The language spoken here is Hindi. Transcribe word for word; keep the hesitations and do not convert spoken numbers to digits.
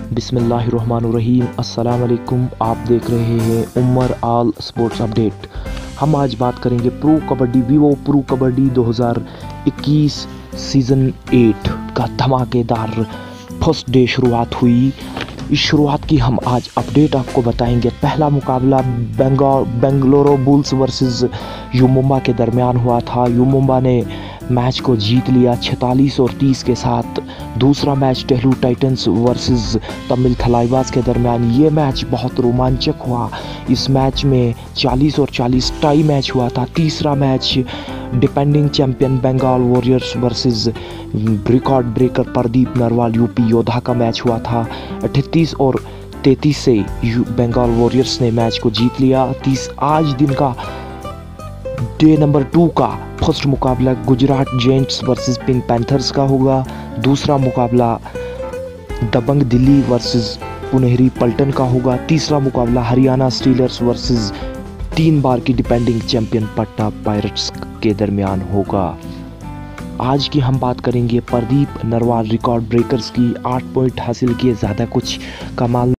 बिस्मिल्लाहिर्रहमानुर्रहीम। अस्सलाम वालेकुम। आप देख रहे हैं उमर आल स्पोर्ट्स अपडेट। हम आज बात करेंगे pro kabaddi Vivo pro kabaddi दो हज़ार इक्कीस सीज़न एट का धमाकेदार फर्स्ट डे शुरुआत हुई। इस शुरुआत की हम आज अपडेट आपको बताएंगे। पहला मुकाबला Bengal Bengaluru bulls versus U Mumba के दरमियान हुआ था। यू मुंबा ने मैच को जीत लिया छियालीस और तीस के साथ। दूसरा match Delhi titans versus Tamil Thalaivas के दरमियान ये मैच बहुत रोमांचक हुआ। इस मैच में चालीस और चालीस टाई मैच हुआ था। तीसरा match defending champion Bengal warriors versus record breaker Pradeep Narwal UP Yoddha का मैच हुआ था। अठतीस और तैंतीस से बंगाल वॉरियर्स ने मैच को जीत लिया। तीस आज दिन का डे नंबर टू का फर्स्ट मुकाबला Gujarat giants versus pink panthers का होगा। दूसरा मुकाबला दबंग दिल्ली वर्सेस पुनेरी पल्टन का होगा। तीसरा मुकाबला हरियाणा स्टीलर्स वर्सेस तीन बार की डिपेंडिंग चैंपियन पटना पायरेट्स के दरमियान होगा। आज की हम बात करेंगे प्रदीप नरवाल रिकॉर्ड ब्रेकर्स की। आठ पॉइंट हासिल किए, ज़्यादा कुछ कमाल